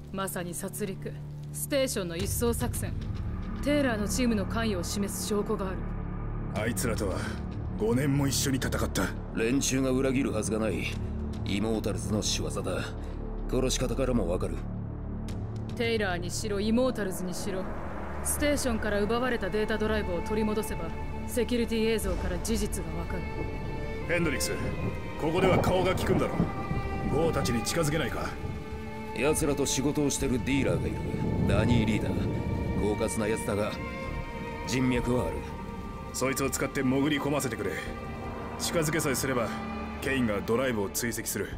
まさに殺戮。ステーションの一掃作戦。テイラーのチームの関与を示す証拠がある。 あいつらとは5年も一緒に戦った。 連中が裏切るはずがない。イモータルズの仕業だ。殺し方からもわかる。 テイラーにしろイモータルズにしろ、ステーションから奪われたデータドライブを取り戻せばセキュリティ映像から事実がわかる。 ヘンドリックス、ここでは顔が利くんだろ。ゴーたちに近づけないか。 奴らと仕事をしてるディーラーがいる。ダニー・リーダー。狡猾な奴だが人脈はある。 そいつを使って潜り込ませてくれ。近づけさえすればケインがドライブを追跡する。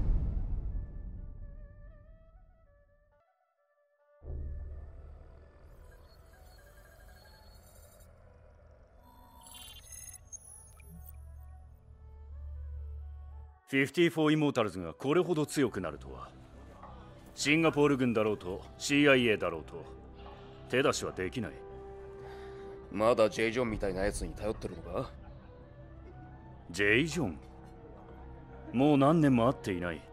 54イモータルズがこれほど強くなるとは。シンガポール軍だろうと CIA だろうと手出しはできない。 まだジェイ・ジョンみたいなやつに頼ってるのか？ ジェイ・ジョン、もう何年も会っていない。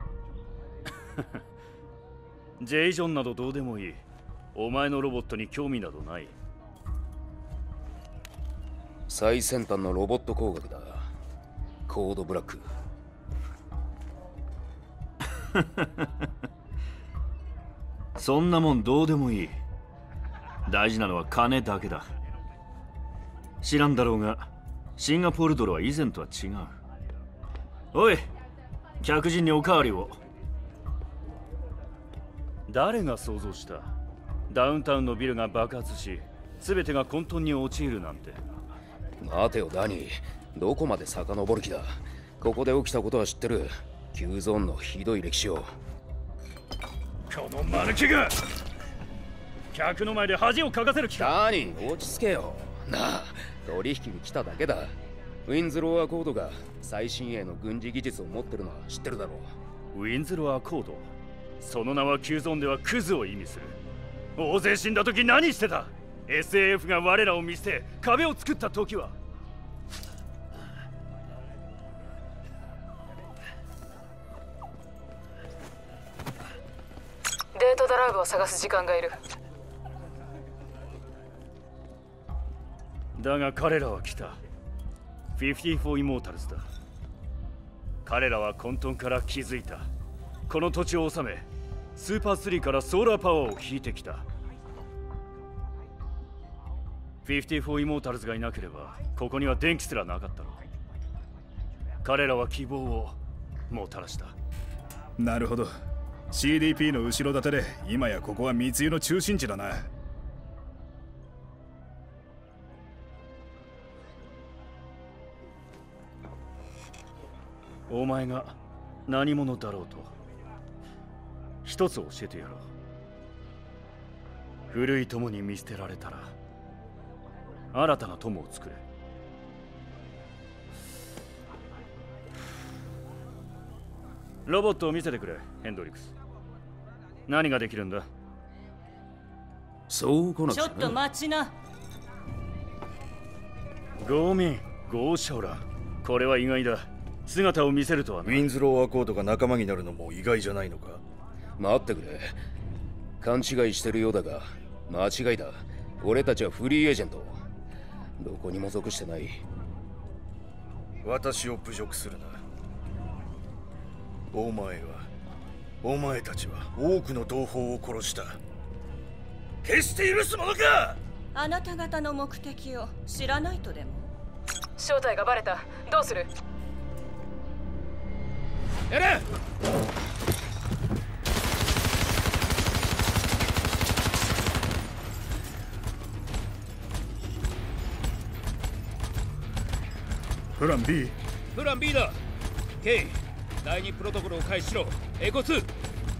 ジェイ・ジョンなどどうでもいい。お前のロボットに興味などない。 最先端のロボット工学だ。コードブラック。 そんなもんどうでもいい。大事なのは金だけだ。知らんだろうがシンガポールドルは以前とは違う。おい、客人におかわりを。 誰が想像した？ダウンタウンのビルが爆発し全てが混沌に陥るなんて。 待てよダニー、どこまで遡る気だ。ここで起きたことは知ってる。Qゾーンのひどい歴史を。 このマヌケが客の前で恥をかかせる気か。 ダニー、落ち着けよ。なあ、取引に来ただけだ。ウィンズローアコードが最新鋭の軍事技術を持ってるのは知ってるだろう。ウィンズローアコード、その名は Qゾーンではクズを意味する。大勢死んだ時何してた？ SAF が我らを見捨て壁を作った時は。 データドライブを探す時間がいる。 だが彼らは来た。54イモータルズだ。彼らは混沌から気づいた。この土地を治め、スーパー3からソーラーパワーを引いてきた。54イモータルズがいなければここには電気すらなかったろう。彼らは希望をもたらした。 なるほど。CDP の後ろ盾で今やここは密輸の中心地だな。 お前が何者だろうと一つ教えてやろう。古い友に見捨てられたら新たな友を作れ。ロボットを見せてくれ、ヘンドリックス。何ができるんだ？ そう来なくちゃな。 ちょっと待ちな。 ゴーミン、ゴーシャオラ。これは意外だ。姿を見せるとはな。 ウィンズローアコードが仲間になるのも意外じゃないのか？ 待ってくれ。勘違いしてるようだが間違いだ。俺たちはフリーエージェント。どこにも属してない。 私を侮辱するな。お前たちは多くの同胞を殺した。決して許すものか！ あなた方の目的を知らないとでも？ 正体がバレた。どうする？ やれ！ プラン B。 プラン B だ。 K、 第2プロトコルを開始しろ。エコ2。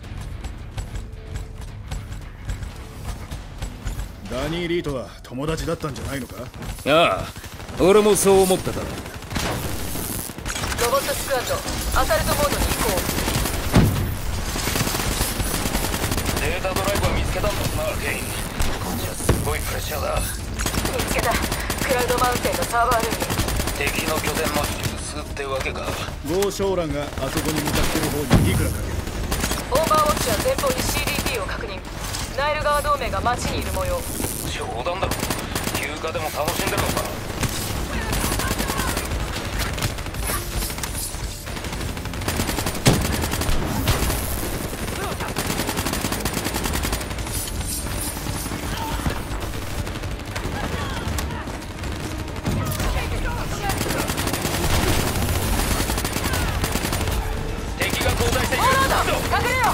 ダニー・リーとは友達だったんじゃないのか？ ああ、俺もそう思ってた。 ロボットスクワット、アサルトモードに移行。 データドライブは見つけたんだな、ケイン。こっちはすごいプレッシャーだ。 見つけた。クラウドマウンテンのサーバールーム。 敵の拠点の中枢ってわけか。 ゴー・ショーランがあそこに向かってる方にいくらかける。 オーバーウォッチは前方に CDP を確認。ナイル川同盟が町にいる模様。 冗談だろ。休暇でも楽しんでるのか。敵が交代している。 隠れよ。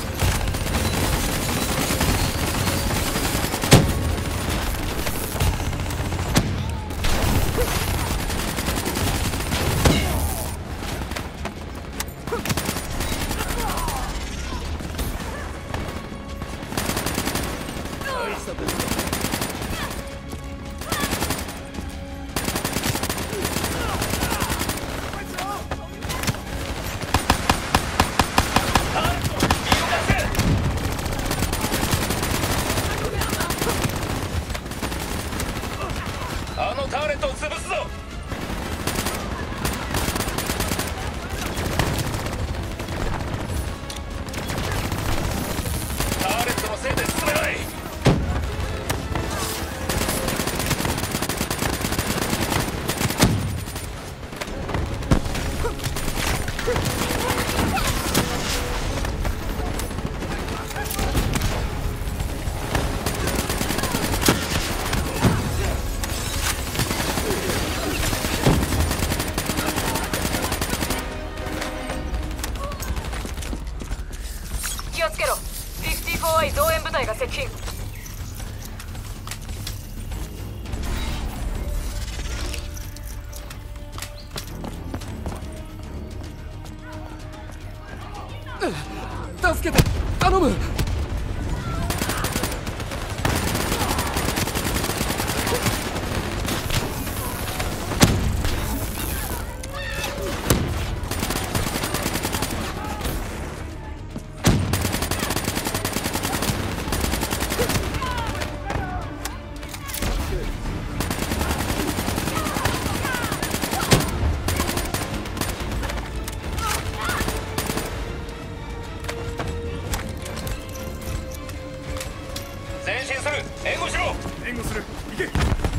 あのターレットを潰すぞ。ターレットのせいで進めない。 気をつけろ。54i 増援部隊が接近。 助けて、頼む。 前進する。援護しろ。 援護する。行け。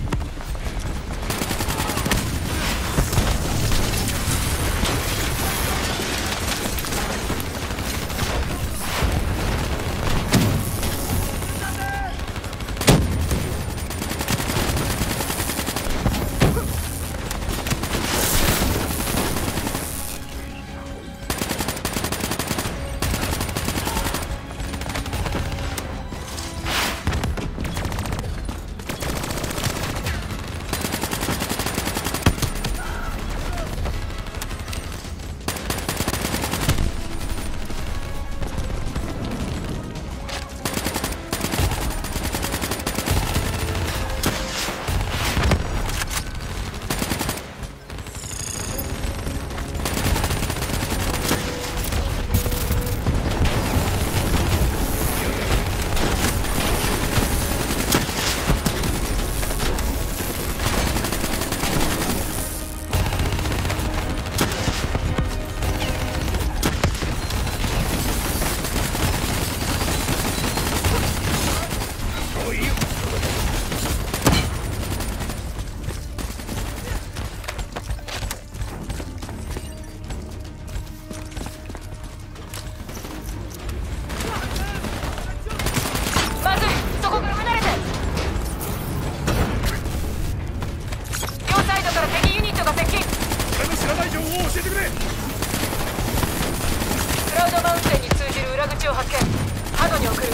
を発見。ハドに送る。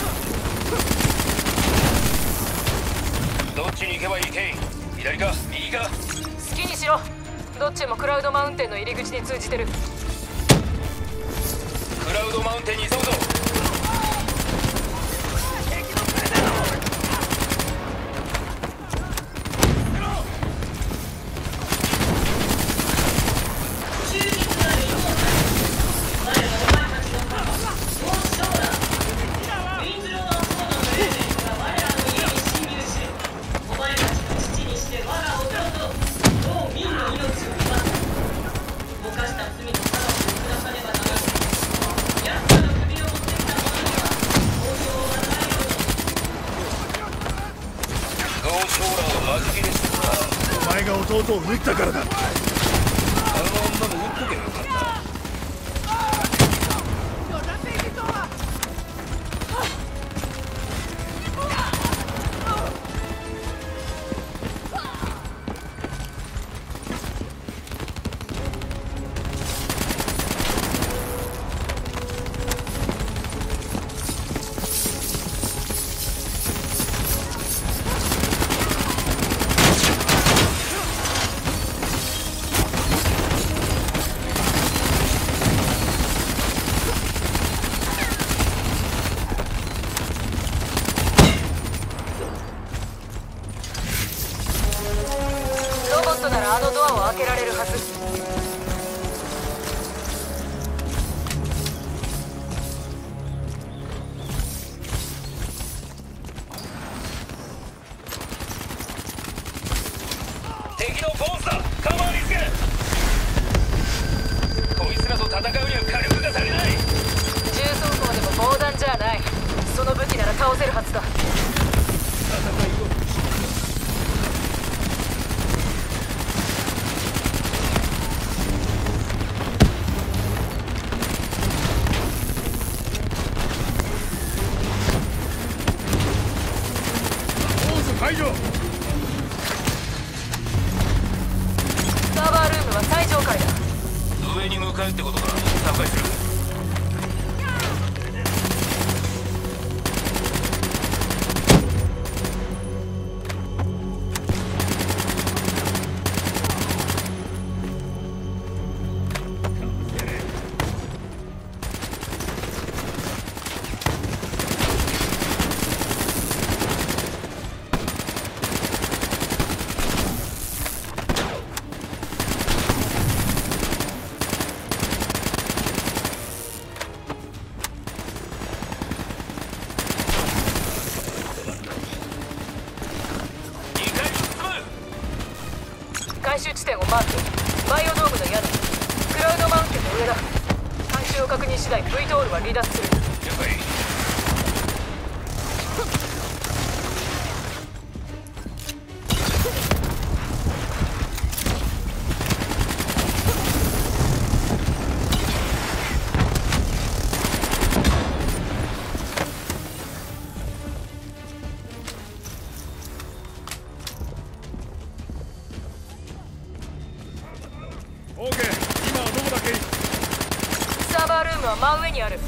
どっちに行けばいいケイン？左か右か？ 好きにしろ。どっちもクラウドマウンテンの入り口に通じてる。 クラウドマウンテンに急ぐぞ。 弟を撃ったからだ。 あの女も撃っとけばよかった。 あのドアを開けられるはず。 敵のボスだ。カバーにつけ。こいつらと戦うには火力が足りない。 重装甲でも防弾じゃない。その武器なら倒せるはずだ。 解除。 サーバールームは最上階だ。 上に向かうってことか。破壊する。 回収地点をマーク。バイオドームの屋根、クラウドマウンテンの上だ。回収を確認次第 V トールは離脱する。 了解。 オーケー。今はどこだっけ。 サーバールームは真上にある。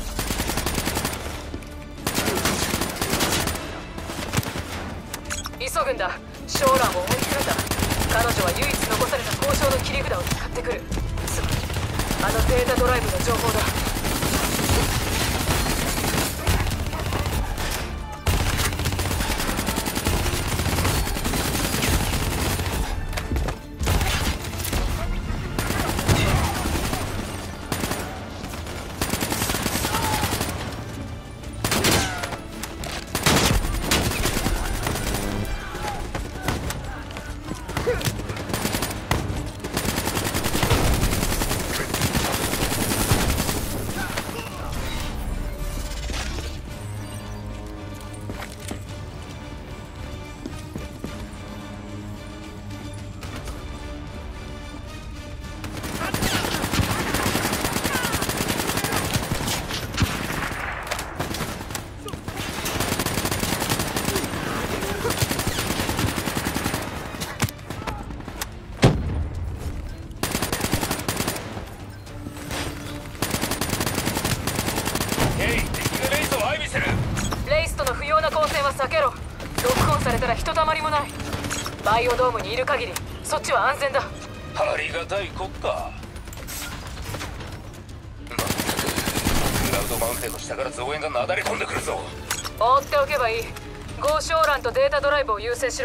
急ぐんだ。ショーランを追い詰めた。彼女は唯一残された交渉の切り札を使ってくる。つまりあのデータドライブの情報だ。レイスとの不要な交戦は避けろ。ロックオンされたらひとたまりもない。バイオドームにいる限りそっちは安全だ。 ありがたい国家。まったくクラウドマウンテンの下から増援がなだれ込んでくるぞ。 放っておけばいい。ゴーショーランとデータドライブを優先しろ。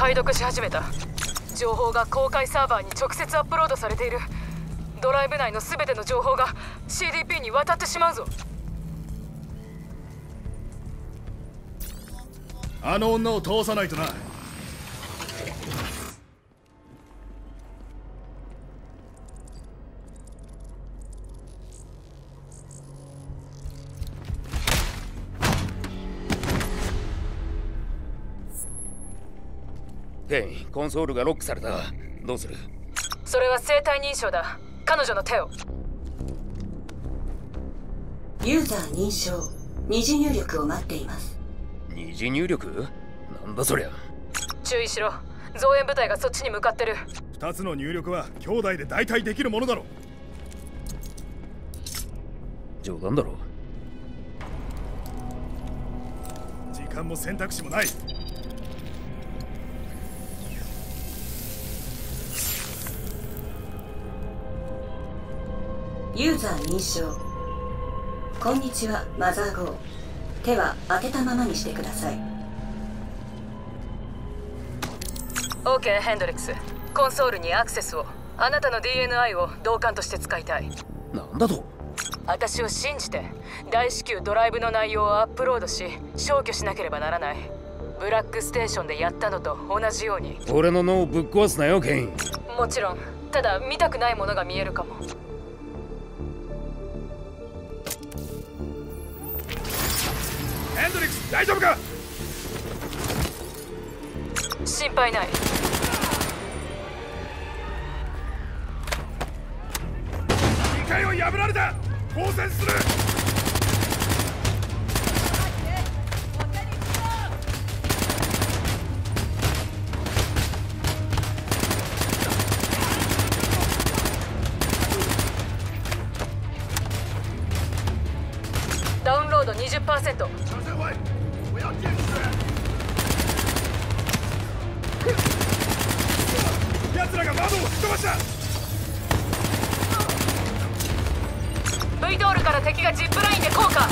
解読し始めた。情報が公開サーバーに直接アップロードされている。ドライブ内の全ての情報が CDP に渡ってしまうぞ。 あの女を通さないとな。 ケイン、コンソールがロックされた。どうする？ それは生体認証だ。彼女の手を。 ユーザー認証、二次入力を待っています。 二次入力？なんだそりゃ。 注意しろ。増援部隊がそっちに向かってる。 2つの入力は兄弟で代替できるものだろ。 冗談だろ。 時間も選択肢もない。 ユーザー認証。こんにちは、マザー号。手は当てたままにしてください。 OK、ヘンドリックス。コンソールにアクセスを。あなたの DNI を同感として使いたい。 なんだと？ 私を信じて大至急ドライブの内容をアップロードし消去しなければならない。ブラックステーションでやったのと同じように。 俺の脳をぶっ壊すなよ、ケイン。 もちろん。ただ見たくないものが見えるかも。 ヘンドリックス、大丈夫か？ 心配ない。 2階を破られた。交戦する。 ダウンロード 20%。 奴らが窓を吹っ飛ばした。 V ドールから敵がジップラインで降下。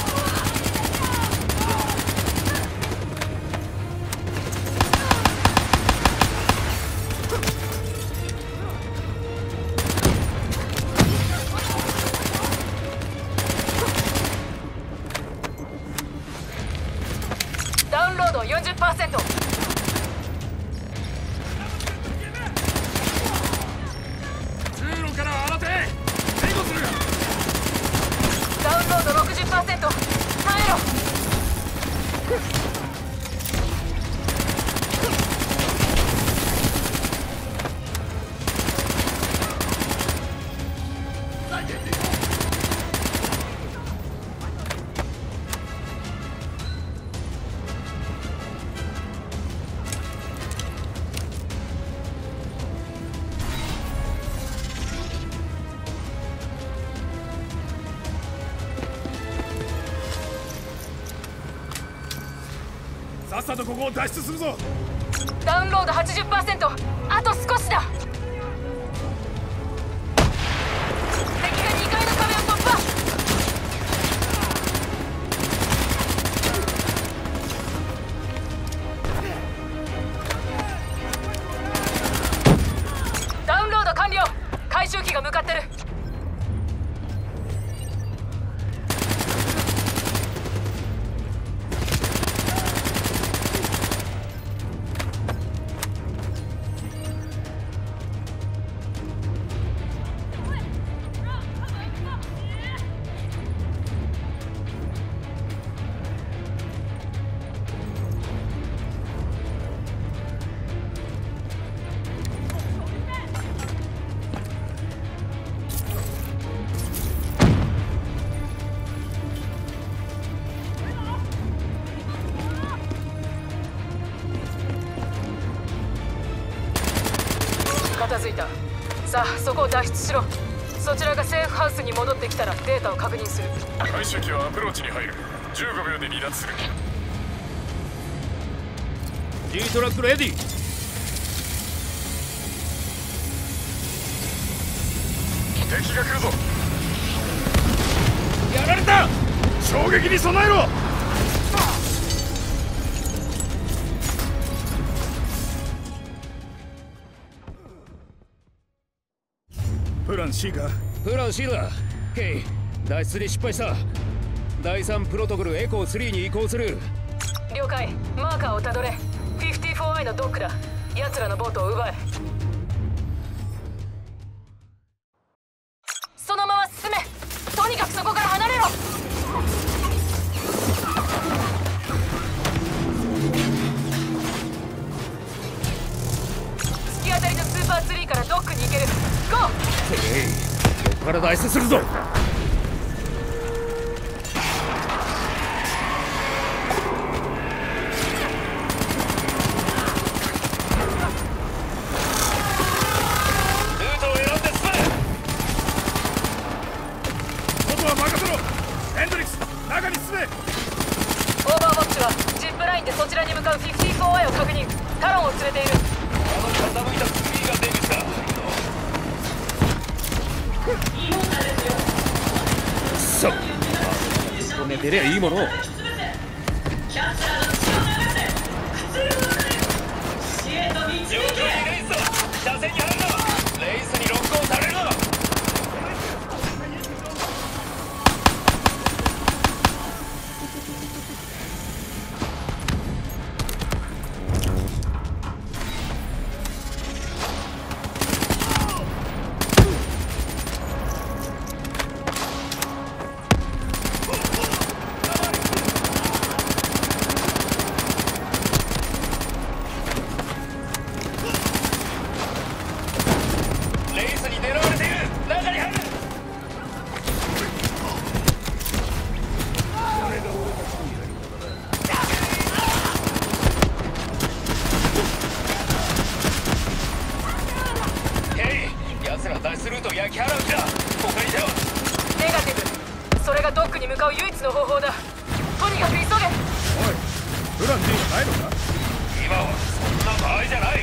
ダウンロード 40%。 通路から新手援護する。 ダウンロード 60%。耐えろ。 さっさとここを脱出するぞ。 ダウンロード 80%。あと少しだ。敵が2階の壁を突破。ダウンロード完了。回収機が向かってる。片付いた。さあそこを脱出しろ。そちらがセーフハウスに戻ってきたらデータを確認する。 回収機はアプローチに入る。15秒で離脱する。 G トラックレディ。 敵が来るぞ。 やられた。 衝撃に備えろ。 プラン C か？ プラン C だ。ケイ、脱出に失敗した。第3プロトコルエコー3に移行する。 了解。マーカーをたどれ。 54i のドックだ。奴らのボートを奪え。そのまま進め。とにかくそこから離れろ。突き当たりのスーパーツリーからドックに行ける。ゴー。 ここから脱出するぞ。 そちらに向かう 54i を確認。タロンを連れている。 傾いたツリーが出口だ。さあ、ここで出りゃいいものを。車線に入るな。レイスにロックオンされるな。 それがドックに向かう唯一の方法だ。とにかく急げ。おい、 プラン D がないのか？ 今はそんな場合じゃない。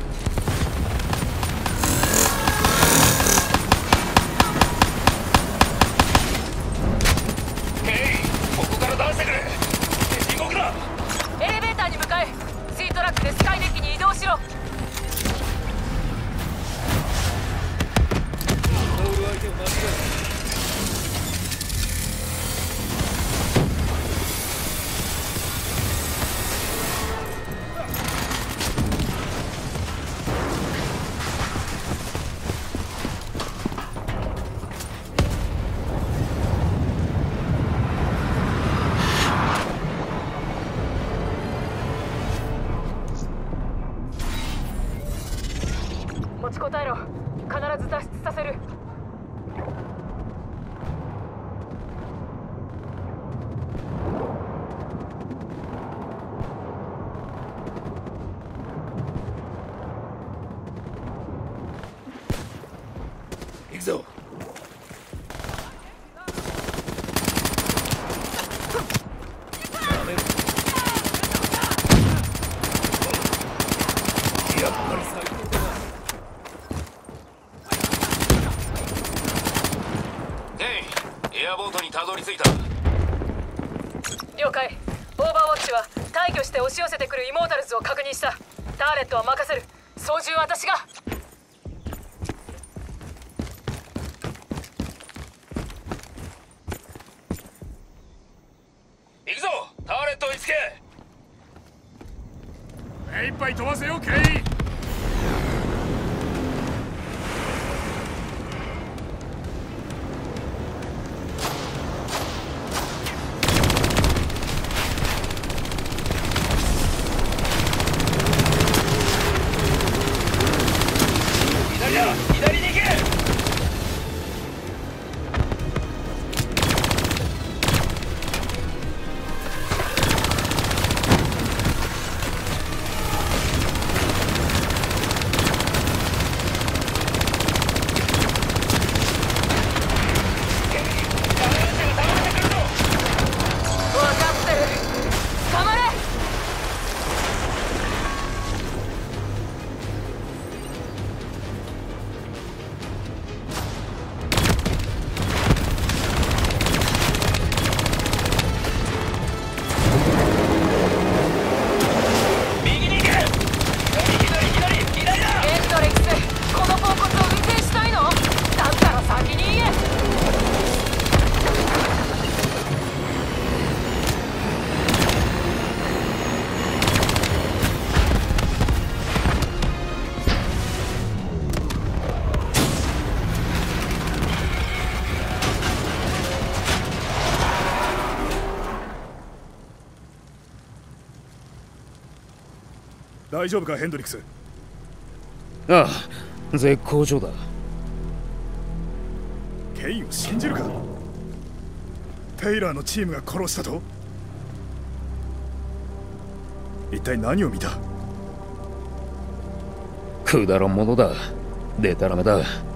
ケイ、ここから出してくれ。地獄だ。 エレベーターに向かえ。Cトラックでスカイデッキに移動しろ。持ちこたえろ。必ず脱出させる。 行くぞ。やっぱり最高だ。エアボートにたどり着いた。 了解。オーバーウォッチは退去して押し寄せてくるイモータルズを確認した。ターレットは任せる。操縦は私が。 行くぞ。ターレットを追いつけ。 目いっぱい飛ばせよ、ケイ。 左に行け。 大丈夫かヘンドリックス？ ああ、絶好調だ。 ケインを信じるか？テイラーのチームが殺したと？一体何を見た？ くだらんものだ。でたらめだ。